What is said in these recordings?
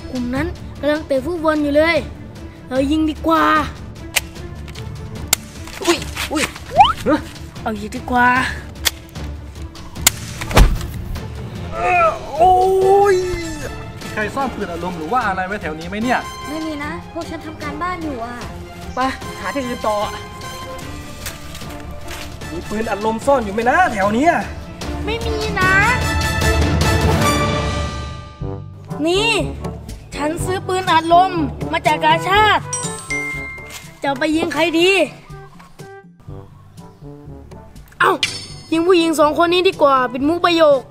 กลุ่มนั้นกำลังเตะฟุตบอลอยู่เลยเรายิงดีกว่าอุ้ยเอายิงดีกว่าโอ้ยใครซ่อนปืนอารมณ์หรือว่าอะไรไว้แถวนี้ไหมเนี่ยไม่มีนะพวกฉันทำการบ้านอยู่อ่ะไปหาที่อื่นต่อมีปืนอัดลมซ่อนอยู่ไหมนะแถวนี้ไม่มีนะนี่ฉันซื้อปืนอัดลมมาจากกาชาดจะไปยิงใครดีเอ้ายิงผู้หญิง2 คนนี้ดีกว่าเป็นมุกประโยค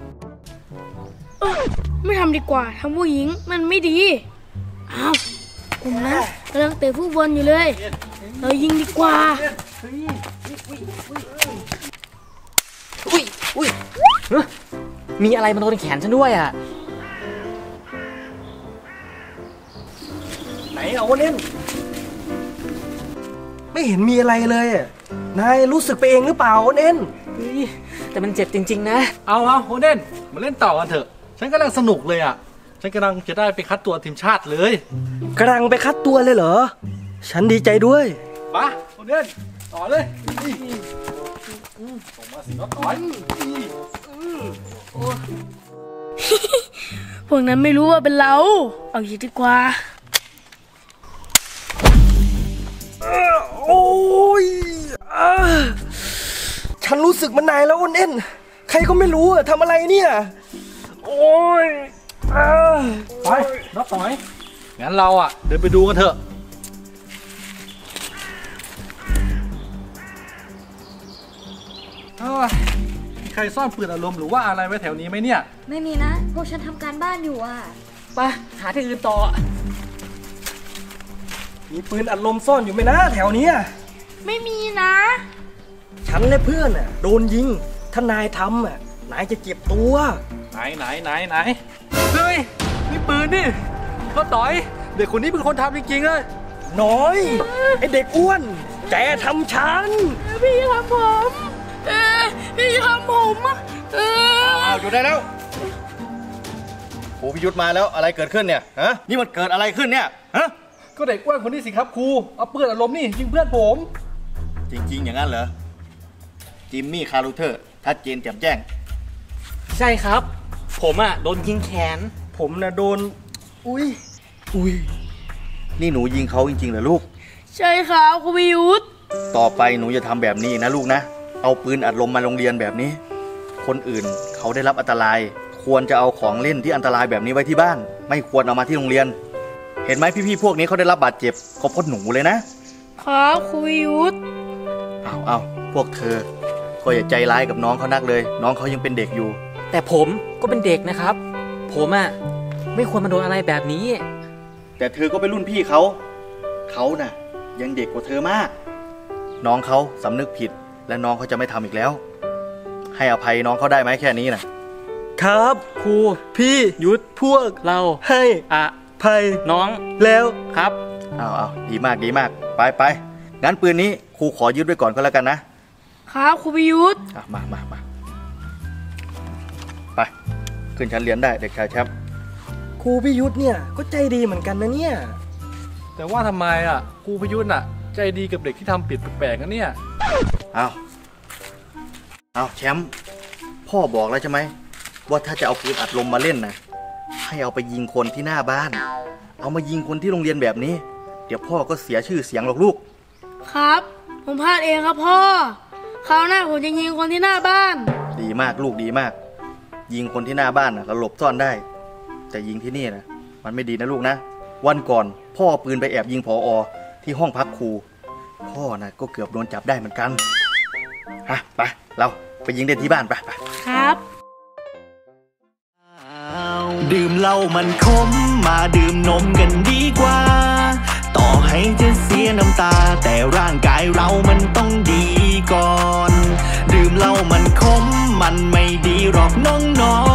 ไม่ทำดีกว่าทำผู้หญิงมันไม่ดีอ้าวกลุ่มนั้นกำลังเตะฟุตบอลอยู่เลยเรายิงดีกว่าอุ้ยมีอะไรมาโดนแขนฉันด้วยอ่ะไหนเอาเน่นไม่เห็นมีอะไรเลยนายรู้สึกไปเองหรือเปล่าโอเน่นแต่มันเจ็บจริงๆนะเอาโอเน่นมาเล่นต่อกันเถอะฉันกำลังสนุกเลยฉันกำลังจะได้ไปคัดตัวทีมชาติเลยกำลังไปคัดตัวเลยเหรอฉันดีใจด้วยไปโอเน่นต่อเลยส่งมาสิน้อยพวกนั้นไม่รู้ว่าเป็นเราเอาอย่างดีกว่าโอ้ยฉันรู้สึกมันนายแล้วโอเน่นใครก็ไม่รู้ทำอะไรเนี่ยโอ้ยไปน้อยงั้นเราเดินไปดูกันเถอะใครซ่อนปืนอารมณ์หรือว่าอะไรไว้แถวนี้ไหมเนี่ยไม่มีนะพวกฉันทำการบ้านอยู่อ่ะไปหาที่อื่นต่อมีปืนอัดลมซ่อนอยู่ไหมนะแถวนี้ไม่มีนะฉันและเพื่อนโดนยิงถ้านายทำนายจะเจ็บตัวไหนเฮ้ยนี่ปืนนี่ก็ต่อยเด็กคนนี้เป็นคนทำจริงๆเลยน้อยไอเด็กอ้วนแกทำฉันพี่ทำผมพี่ทำผมหยุดได้แล้วครูพิยุทธมาแล้วอะไรเกิดขึ้นเนี่ยฮะนี่มันเกิดอะไรขึ้นเนี่ยฮะก็เด็กอ้วนคนนี้สิครับครูเอาปืนอัดลมนี่ยิงเพื่อนผมจริงๆอย่างนั้นเหรอจิมมี่คารูเทอร์ชัดเจนแจ่มแจ้งใช่ครับผมโดนยิงแขนผมโดนอุ้ยนี่หนูยิงเขาจริงๆเหรอลูกใช่ครับครูพิยุทธต่อไปหนูอย่าทำแบบนี้นะลูกนะเอาปืนอัดลมมาโรงเรียนแบบนี้คนอื่นเขาได้รับอันตรายควรจะเอาของเล่นที่อันตรายแบบนี้ไว้ที่บ้านไม่ควรเอามาที่โรงเรียนเห็นไหมพี่ๆพวกนี้เขาได้รับบาดเจ็บเขาเพราะหนูเลยนะครับครูพิยุทธเอาพวกเธอก็อย่าใจร้ายกับน้องเขานักเลยน้องเขายังเป็นเด็กอยู่แต่ผมก็เป็นเด็กนะครับผมไม่ควรมาโดนอะไรแบบนี้แต่เธอก็เป็นรุ่นพี่เขาน่ะยังเด็กกว่าเธอมากน้องเขาสำนึกผิดและน้องเขาจะไม่ทำอีกแล้วให้อภัยน้องเขาได้ไหมแค่นี้ครับครูพี่ยุทธพวกเราให้อภัยน้องแล้วครับเอาดีมากไปงั้นปืนนี้ครูขอยึดไว้ก่อนก็แล้วกันนะครับครูพิยุทธมาไปขึ้นชั้นเรียนได้เด็กชายแชมป์ครูพิยุทธเนี่ยก็ใจดีเหมือนกันนะเนี่ยแต่ว่าทำไมครูพิยุทธใจดีกับเด็กที่ทำผิดแปลกๆนะเนี่ยเอาแชมป์พ่อบอกแล้วใช่ไหมว่าถ้าจะเอาปืนอัดลมมาเล่นให้เอาไปยิงคนที่หน้าบ้านเอามายิงคนที่โรงเรียนแบบนี้เดี๋ยวพ่อก็เสียชื่อเสียงหรอกลูกครับผมพลาดเองครับพ่อคราวหน้าผมจะยิงคนที่หน้าบ้านดีมากลูกดีมากยิงคนที่หน้าบ้านเราหลบซ่อนได้แต่ยิงที่นี่มันไม่ดีนะลูกนะวันก่อนพ่อปืนไปแอบยิงผอ.ที่ห้องพักครูพ่อก็เกือบโดนจับได้เหมือนกันไปเราไปยิงเด่นที่บ้านไปครับดื่มเหล้ามันขมมาดื่มนมกันดีกว่าต่อให้จะเสียน้ำตาแต่ร่างกายเรามันต้องดีก่อนดื่มเหล้ามันขมมันไม่ดีหรอกน้อง